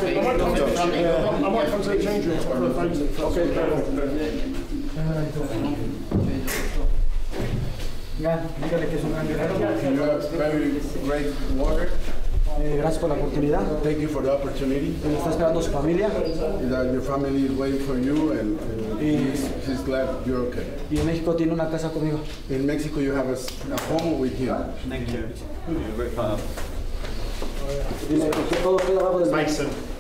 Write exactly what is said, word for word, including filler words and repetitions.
I might come to the I might come to the change room for a photo. Okay, perfect. Ya, dígale que es un gran guerrero. You have very great water. Eh, gracias por la oportunidad. Thank you for the opportunity. Me está esperando su familia. That your family is waiting for you, and, and he's, he's glad you're okay. Y en México tiene una casa conmigo. In Mexico, you have a, a home with him. Thank you. You're a great father. Dile que todo queda abajo del Mason.